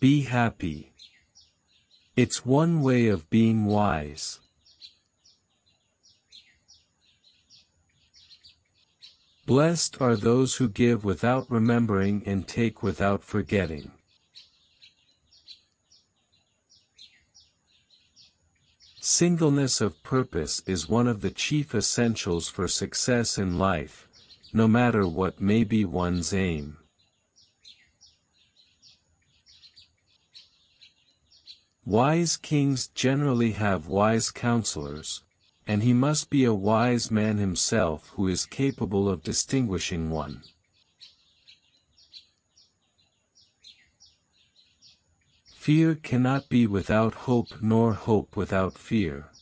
Be happy. It's one way of being wise. Blessed are those who give without remembering and take without forgetting. Singleness of purpose is one of the chief essentials for success in life, no matter what may be one's aim. Wise kings generally have wise counselors, and he must be a wise man himself who is capable of distinguishing one. Fear cannot be without hope, nor hope without fear.